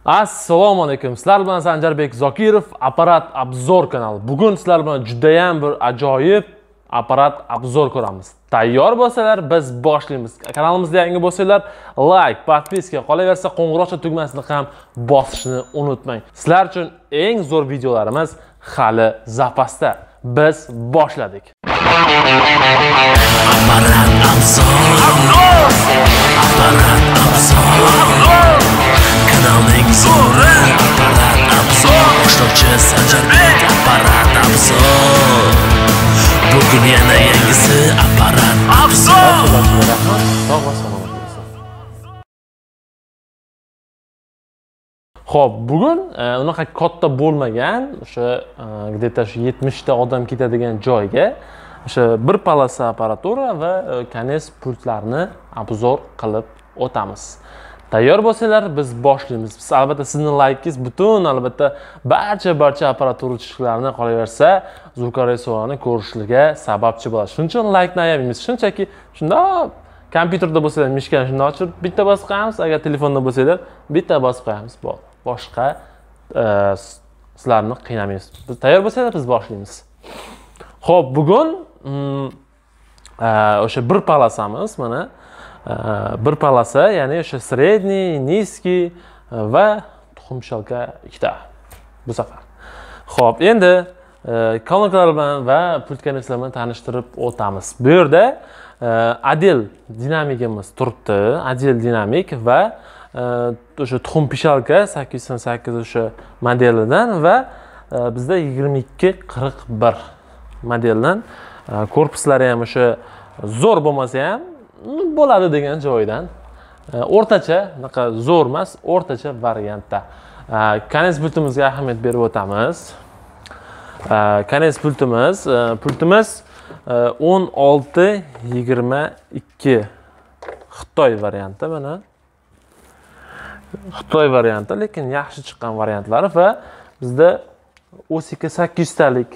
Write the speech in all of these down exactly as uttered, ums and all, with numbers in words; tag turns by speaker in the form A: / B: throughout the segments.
A: Assalomu alaykum. Sizlar bilan Sanjarbek Zokirov, Apparat Obzor kanali. Bugun sizlar bilan juda ham bir ajoyib apparat obzor ko'ramiz. Tayyor bo'lsalar, biz boshlaymiz. Kanalimizga yangi bo'lsalar, like, podpiska, qolaversa qo'ng'iroqcha tugmasini ham bosishni unutmang. Sizlar uchun eng zo'r videolarimiz hali zapasda. Biz boshladik.
B: Apparat Obzor. Apparat Obzor. Kanalning zo'ri Apparat Obzor. Boshlovchi Sanjarbek Apparat Obzor. Bugun yana yangisi Apparat Obzor.
A: Xo'p, bugun unaqa katta bo'lmagan, o'sha где-то yetmish ta odam ketadigan joyga o'sha bir polosali apparatura va konnes pultlarni obzor qilib o'tamiz. Tayyor bo'lsalar, biz boshlaymiz. Biz albatta sizning laykingiz butun albatta barcha barcha apparatura chiqishlarini qolaversa, Zukaresoani ko'rishligiga sababchi bo'ladi. Shuning uchun laykni ayamamiz. Shunchaki shundoq kompyuterda bo'lsalar, mishkani shundoq ochib bitta bosib qo'yamiz, agar telefonda bo'lsalar, bitta bosib qo'yamiz. Boshqa sizlarni qiynamaymiz. Biz tayyor bo'lsalar, biz boshlaymiz. Xo'p, bugun o'sha bir polosamiz, mana bir polosa, ya'ni o'sha sredniy, nizkiy va tuxumshalka ikkita bu safar. Xo'p, endi kolonkalar bilan va pult konneslar bilan tanishtirib o'tamiz. Bu yerda Adel dinamigimiz turibdi, Adel dinamik va o'sha tuxumpishalka sakkiz yuz sakson sakkiz o'sha modelidan va bizda yigirma ikki qirq bir modeldan, korpuslari ham o'sha zo'r bo'lmasa ham bo'ladi degan joydan, o'rtacha, unaqa zo'r emas, o'rtacha variantda. Konnes pultimizga ahamiyat berib o'tamiz. Konnes pultimiz, pultimiz o'n olti yigirma ikki Xitoy varianti, mana. Xitoy varianti, lekin yaxshi chiqqan variantlari va bizda Osika sakkiz yuz talik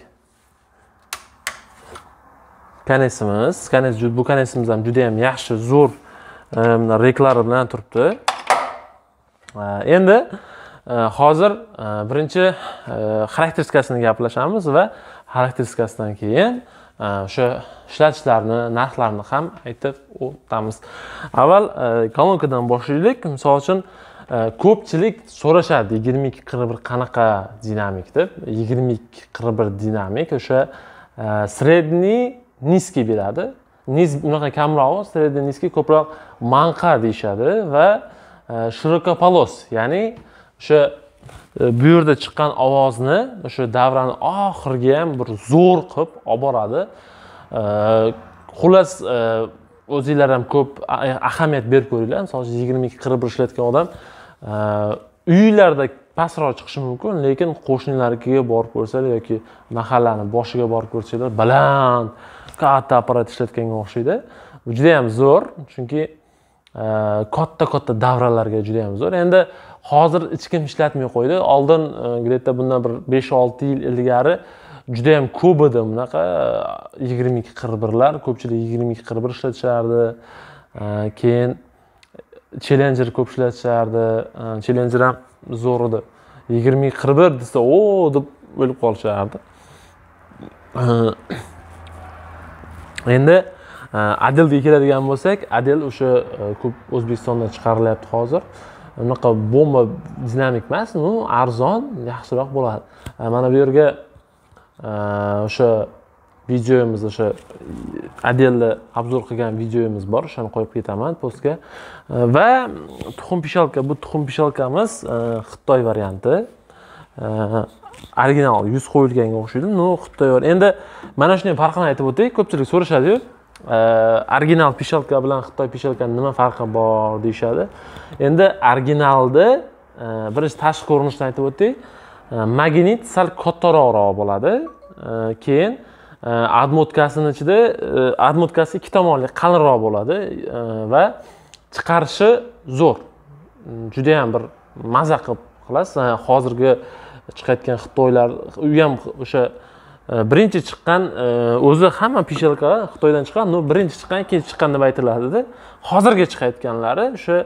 A: konnesimiz, konnes bu konnesimiz ham juda ham yaxshi, zo'r reklama bilan turibdi. Endi hozir birinchi xarakteristikasini gaplashamiz va xarakteristikasidan keyin o'sha ishlatishlarni, narxlarini ham aytib o'tamiz. Avval kolonkadan boshlaylik. Misol uchun ko'pchilik so'rashadi, yigirma ikki qirq bir qanaqa dinamik deb. yigirma ikki qirq bir dinamik o'sha sredniy, nizkiy beradi. Niz unaqa kamroq, sredniy, nizkiy ko'proq manqa deyishadi va shirokopolos, ya'ni o'sha bu yerda chiqqan ovozni o'sha davrani oxiriga ham bir zo'r qilib olib boradi. Xullas, o'zingizlar ham ko'p ahamiyat berib ko'ringlar. Masalan, yigirma ikki qirq bir ishlatgan odam uylarda pastroq chiqishi mumkin, lekin qo'shnilariga borib ko'rsalar yoki mahallani boshiga borib ko'rsalar, baland katta apparat ishlatganga o'xshaydi. Bu juda ham zo'r, chunki katta-katta davralarga juda ham zo'r. Endi hozir hech kim ishlatmay qo'ydi. Oldin где-то bundan bir besh olti yil ilgari juda ham ko'p edi bunaqa yigirma ikki qirq birlar, ko'pchilik yigirma ikki qirq bir ishlatishardi. Keyin Challenger ko'p ishlatishardi. Challenger ham zo'r edi. yigirma ikki qirq bir desa, "O" deb o'lib qolishardi. Endi Adelga keladigan bo'lsak, Adel o'sha ko'p O'zbekistonda chiqarilyapti hozir. Unaqa bomba dinamik emas, u arzon, yaxshiroq bo'ladi. Mana bu yerga o'sha videomiz, o'sha Adelni obzor qilgan videomiz bor, o'shani qo'yib ketaman postga. Va tuxumpishalka, bu tuxumpishalkamiz Xitoy varianti. Original yuz qo'yilganga o'xshaydi. No, Xitoy. Endi mana shunday farqini aytib o'tay. Ko'pchilik so'rashadi-yu, original pishalka bilan Xitoy pishalkaning nima farqi bor deyshadi. Endi originalda birinchi tashqi ko'rinishdan aytib o'tay. Magnit sal kattaroq bo'ladi. Keyin admotkasining ichida admotkasi ikki tomonli qalinroq bo'ladi va chiqarishi zo'r. Juda ham bir maza qilib qilasiz. Hozirgi chiqayotgan Xitoylar, u ham o'sha birinchi chiqqan, o'zi hamma pishalkalar Xitoydan chiqqan, no birinchi chiqqan, ikkinchi chiqqan deb aytiladi. Hozirga chiqayotganlari o'sha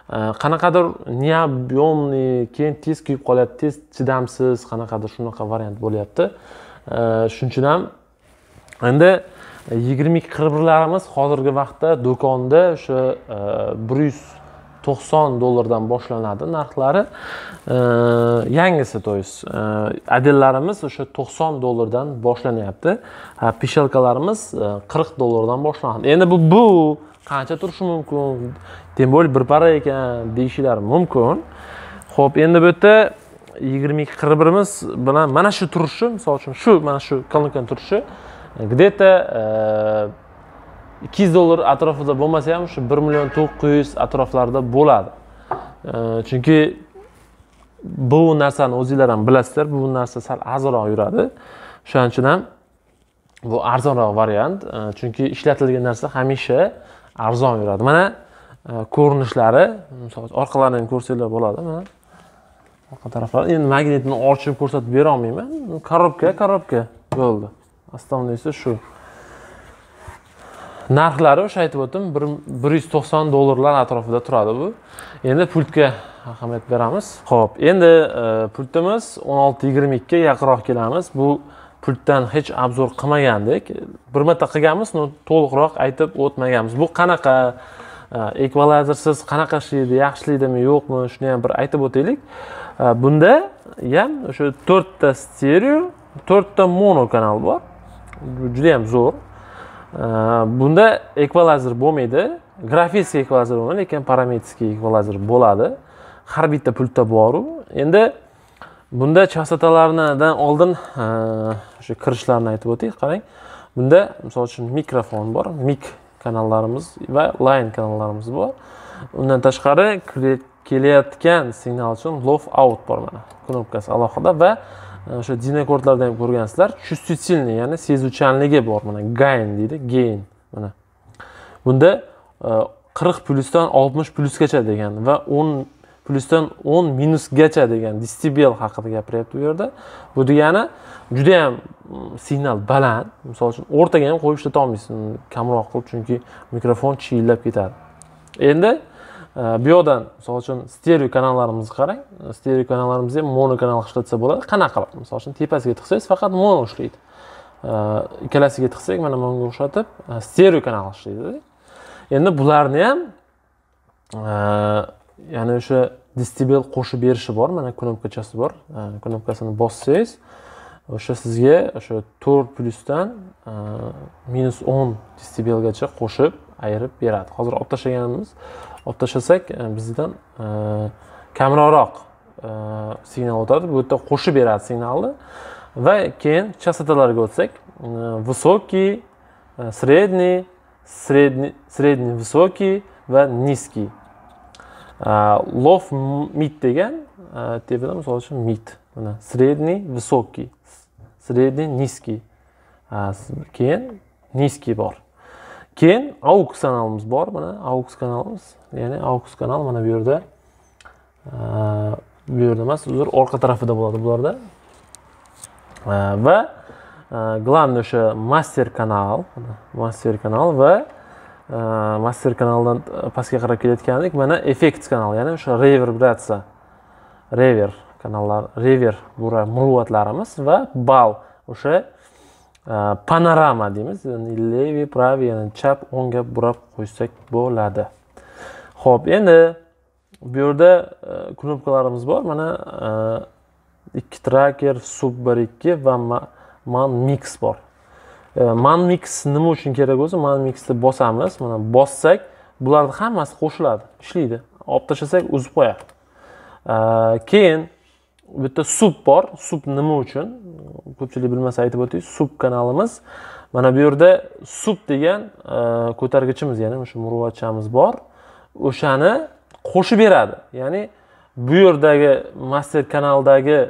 A: qanaqadir neob'yomniy, keyin tez kuyib qoladi, tez chidamsiz, qanaqadir shunaqa variant bo'lyapti. Shuning uchun ham endi yigirma ikki qirq birlarimiz hozirgi vaqtda do'konda o'sha bir yuz to'qson dollardan boshlanadi narxlari. Yangisi to есть adellarimiz o'sha to'qson dollardan boshlanyapti. Pishalkalarimiz qirq dollardan boshlanadi. Endi bu bu qancha turishi mumkin? Tem bo'l bir para ekan deyishlari mumkin. Xo'p, endi bu yerda yigirma ikki qirq birimiz bilan mana shu turishi, misol uchun shu mana shu kolonkan turishi где-то ikki yuz dollar atrofida bo'lmasa ham shu bir million to'qqiz yuz atroflarida bo'ladi. Chunki bu narsani o'zingizlar ham bilasizlar, bu narsa sal arzonroq yuradi. Shuning uchun ham bu arzonroq variant, chunki ishlatilgan narsa hamisha arzon yuradi. Mana ko'rinishlari, masalan, orqalarini ko'rsanglar bo'ladi. Mana orqa taraflari. Endi magnitni ochib ko'rsatib bera olmayman. Korobka, korobka bo'ldi. Astamnisi shu. Narxlari o'sha aytib o'tdim, bir yuz to'qson dollarlar atrofida turadi bu. Endi pultga ahamiyat beramiz. Xo'p, endi pultimiz o'n olti yigirma ikki ga yaqinroq kelamiz. Bu pultdan hech obzor qilmagandik. Bir marta qilganmiz, uni to'liqroq aytib o'tmaganmiz. Bu qanaqa ekvalizersiz qanaqa ishlaydi, yaxshi ishlaydimi, yo'qmi, shuni ham bir aytib o'taylik. Bunda ham o'sha to'rtta stereo, to'rtta mono kanal bor. Juda ham zo'r. Bunda ekvalizer bo'lmaydi, grafik ekvalizer bo'lmaydi, lekin parametrik ekvalizer bo'ladi. Har bitta pultda bor u. Endi bunda chastotalardan oldin o'sha kirishlarni aytib o'taylik, qarang. Bunda misol uchun mikrofon bor, mic kanallarimiz va line kanallarimiz bor. Undan tashqari kelayotgan signal uchun low out bor mana. Knopkasi alohida va o'sha dinakortlarda ham ko'rgansizlar, chustительный, ya'ni sezuvchanligi bor mana, gain deydi, gain mana. Bunda qirq plusdan oltmish plusgacha degan va o'n plusdan o'n minusgacha degan desibel haqida gapiryapti bu yerda. Bu degani juda ham signal baland. Misol uchun o'rtaga ham qo'yib ishlata olmaysiz, kamroq qilib, chunki mikrofon chiyillab ketadi. Endi bu yoqdan misol uchun stereo kanallarimizni qarang. Stereo kanallarimizni ham mono kanal ishlatsa bo'ladi. Qanaqa qilib? Misol uchun tepasiga tiqsangiz faqat mono ishlaydi. Ikkalasiga tiqsak mana bunga o'xshatib stereo kanal ishlaydi. Endi bularni ham ya'ni o'sha desibel qo'shib berishi bor. Mana knopkachasi bor. Knopkasini bossangiz o'sha sizga o'sha to'rt plusdan minus o'n desibelgacha qo'shib ayirib beradi. Hozir olib tashlaganimiz, olib tashlasak bizdan kamroq signal o'tadi. Bu yerda qo'shib beradi signalni va keyin chastotalarga o'tsak, высокий, средний, средний, средний высокий va низкий. Low mid degan tepada misol uchun mid. Mana средний, высокий, средний, низкий. Keyin низкий bor. Keyin aux kanalimiz bor. Mana aux kanalimiz, ya'ni aux kanal mana bu yerda. Bu yerda emas, uzr, orqa tarafida bo'ladi bularda. Va главный o'sha master kanal, master kanal va master kanaldan pastga qarab kelayotgandik. Mana effekt kanal, ya'ni o'sha reverbratsiya, rever kanallar, rever murvatlarimiz va bal, o'sha panorama deymiz. Levi, pravi, ya'ni chap, o'ngga burab qo'ysak bo'ladi. Xo'p, endi bu yerda knopkalarimiz bor. Mana ikki tracker, sub bir ikki va man mix bor. Man mix nima uchun kerak bo'lsa, man mixni bosamiz. Mana bossak, bularning hammasi qo'shiladi, ishlaydi. Olib tashlasak, uzib qo'yadi. Keyin bu yerda sub bor. Sub nima uchun? Ko'pchilik bilmasa aytib o'taylik. Sub kanalimiz. Mana bu yerda sub degan ko'targichimiz, ya'ni o'sha murvatchamiz bor. O'shani qo'shib beradi. Ya'ni bu yerdagi master kanaldagi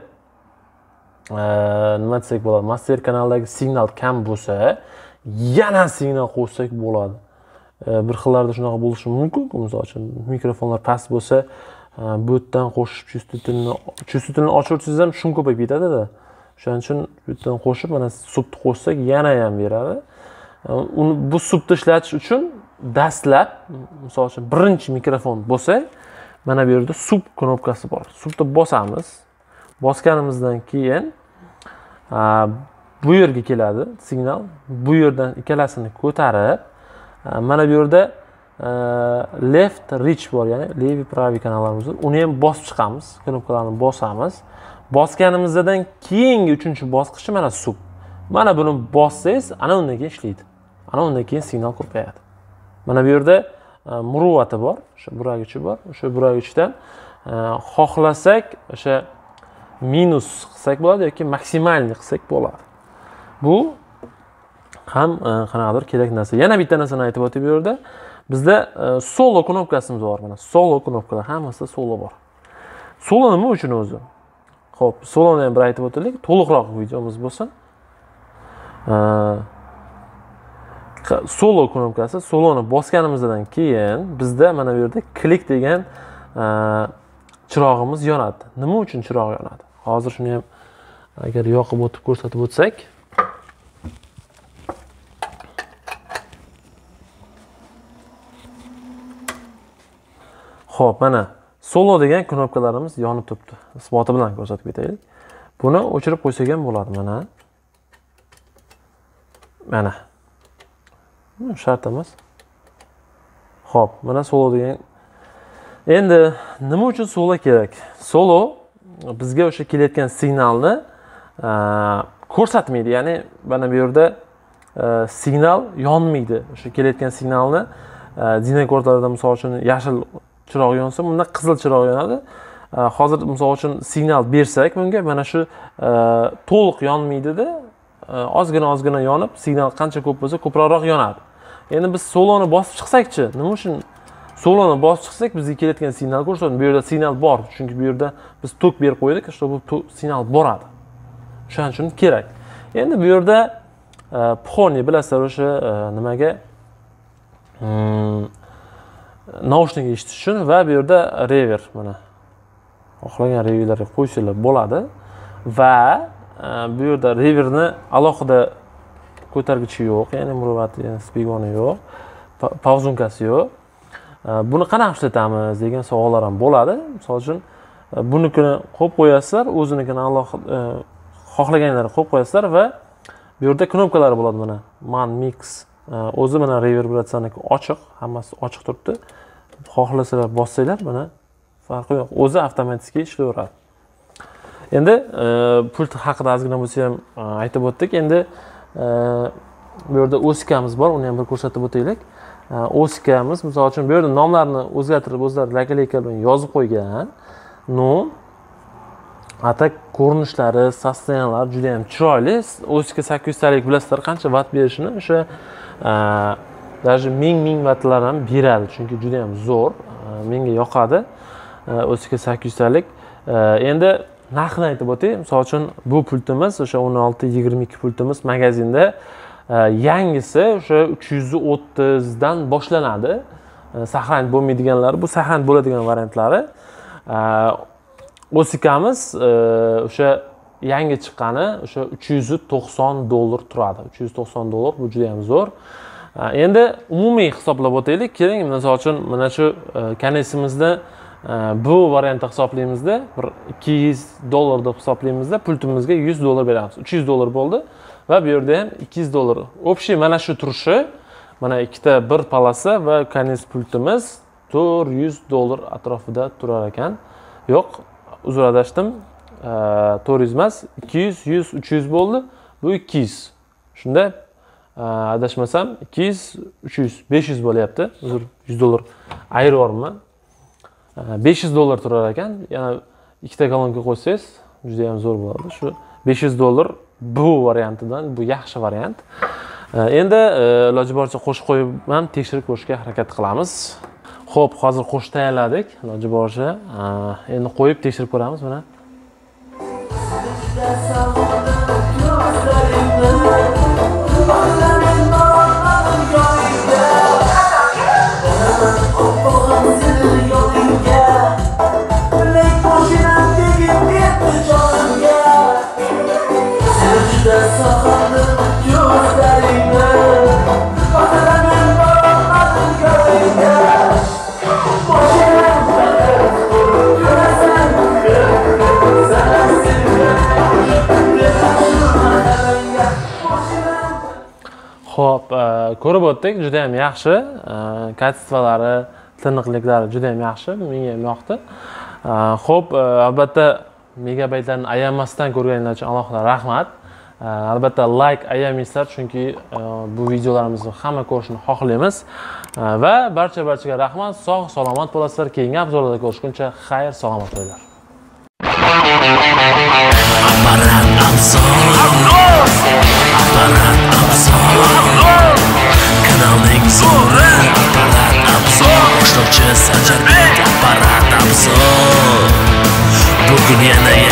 A: nima desak bo'ladi? Master kanaldagi signal kam bo'lsa, yana signal qo'shsak bo'ladi. Bir xillarda shunaqa bo'lishi mumkin. Misol uchun mikrofonlar past bo'lsa, bu yerdan qo'shib chustительni chustительni ochirsangiz ham shum ko'payib ketadi-da. Shuning uchun bu yerdan qo'shib mana subni qo'shsak yana ham beradi. Uni bu subni ishlatish uchun dastlab, misol uchun birinchi mikrofon bo'lsa, mana bu yerda sup knopkasi bor. Supni bosamiz. Bosganimizdan keyin bu yerga keladi signal. Bu yerdan ikkalasini ko'tarib, mana bu yerda left reach bor, ya'ni levi pravi kanallarimiz bor. Uni ham bosib chiqamiz, knopkalarni bosamiz. Bosganimizdan keyingi uchinchi bosqichi mana sup. Mana buni bossangiz, ana undan keyin ishlaydi. Ana undan keyin signal ko'payadi. Mana bu yerda muruvvati bor, o'sha buragichi bor. O'sha buragichdan xohlasak o'sha minus qilsak bo'ladi yoki maksimalni qilsak bo'ladi. Bu ham qanaqadir kerak narsa. Yana bitta narsani aytib o'tib bu yerda bizda solo knopkasimiz bor. Mana solo knopkalar hammasida solo bor. Solo nima uchun o'zi? Xo'p, soloni ham bir aytib o'taylik, to'liqroq videomiz bo'lsin. Solo knopkasi, soloni bosganimizdan keyin bizda mana bu yerda klik degan chirog'imiz yonadi. Nima uchun chiroq yonadi? Hozir shuni ham agar yoqib o'tib ko'rsatib o'tsak. Xo'p, mana solo degan knopkalarimiz yonib turibdi. Isboti bilan ko'rsatib ketaylik. Buni o'chirib qo'ysak ham bo'ladi, mana. Mana. Shart emas. Xo'p, mana solo degan. Endi nima uchun solo kerak? Solo bizga o'sha kelayotgan signalni ko'rsatmaydi. Ya'ni mana bu yerda signal yonmaydi. O'sha kelayotgan signalni dinakorlarda misol uchun yashil chiroq yonsa, bunda qizil chiroq yonadi. Hozir misol uchun signal bersak, bunga mana shu to'liq yonmaydi-da, ozgina-ozgina yonib, signal qancha ko'p bo'lsa, ko'proq yonadi. Endi biz soloni bosib chiqsak-chi, nima uchun soloni bosib chiqsak bizga kelayotgan signal ko'rsatadi. Bu yerda signal bor, chunki bu yerda biz tok berib qo'ydik, чтобы bu signal boradi. Shuning uchun kerak. Endi bu yerda pxoni bilasizlar, o'sha nimaga naushnik eshitish uchun va bu yerda rever, mana xohlagan reverlarga qo'ysalar bo'ladi va bu yerda reverni alohida ko'targichi yo'q, ya'ni muruvvati, ya'ni spigoni yo'q, pavzunkasi yo'q. Buni qanaqa ishlatamiz degan savollar ham bo'ladi. Misol uchun bunikini qo'yib qo'yasizlar, o'zinikini alohida xohlaganlarini qo'yib qo'yasizlar va bu yerda knopkalar bo'ladi, mana man mix. O'zi mana reverberatsiyoniki ochiq, hammasi ochiq turibdi. Xohlasalar bossanglar, mana farqi yo'q. O'zi avtomatik ishlayveradi. Endi pult haqida ozgina bo'lsa ham aytib o'tdik. Endi bu yerda osikamiz bor, uni ham bir ko'rsatib o'taylik. Osikamiz, misol uchun bu yerda nomlarni o'zgartirib, o'zlari lakaleyka bilan yozib qo'ygan. No, atak ko'rinishlari, sostenalari juda ham chiroyli. Osika sakkiz yuz talik bilasizlar qancha vatt berishini, o'sha даже ming-ming vattlar ham beradi, chunki juda ham zo'r. Menga yoqadi. Osika sakkiz yuz talik. Endi narxini aytib o'tay. Misol uchun bu pultimiz o'sha o'n olti yigirma ikki pultimiz magazinda yangisi o'sha uch yuz o'ttiz dan boshlanadi. Saqlanib bo'lmaydiganlari, bu saqlanib bo'ladigan variantlari. Osikamiz o'sha yangi chiqqani o'sha uch yuz to'qson dollar turadi. uch yuz to'qson dollar, bu juda ham zo'r. Endi umumiy hisoblab o'taylik. Keling, misol uchun mana shu kanesimizda bu variantda hisoblaymizda, bir ikki yuz dollar deb hisoblaymizda, pultimizga yuz dollar beramiz. uch yuz dollar bo'ldi va bu yerda ham ikki yuz dollar. Общий mana shu turishi, mana ikkita bir palasa va kanes pultimiz to'rt yuz dollar atrofida turar ekan. Yo'q, uzr adashdim. to'rt yuz emas, ikki yuz, yuz, uch yuz bo'ldi. Bu ikki yuz. Shunda adashmasam ikki yuz, uch yuz, besh yuz bo'lyapti. Uzr, yuz dollar ayryapman. besh yuz dollar turar ekan. Yana ikkita kolonka qo'ysangiz juda ham zo'r bo'ladi. Shu besh yuz dollar bu variantidan, bu yaxshi variant. Endi iloji boricha qo'shib qo'yib ham tekshirib ko'rishga harakat qilamiz. Xo'p, hozir qo'shib tayyorladik. Iloji boricha endi qo'yib tekshirib ko'ramiz mana. Xo'p, ko'rib o'tdik, juda ham yaxshi. Kачестволari, tiniqliklari juda ham yaxshi, menga yoqdi. Xo'p, albatta megabaytlarni ayamasdan ko'rganinglar uchun alohida rahmat. Albatta like ayamaysizlar, chunki bu videolarimizni hamma ko'rishni xohlaymiz. Va barcha barchaga rahmat. Sog' salomat bo'lasizlar. Keyingi obzorlarda ko'rishguncha xayr, salomat bo'linglar.
B: Apparat obzor, apparat obzor, kanalning zo'ri, apparat obzor, boshlovchi Sanjarbek, apparat obzor. Bugun yana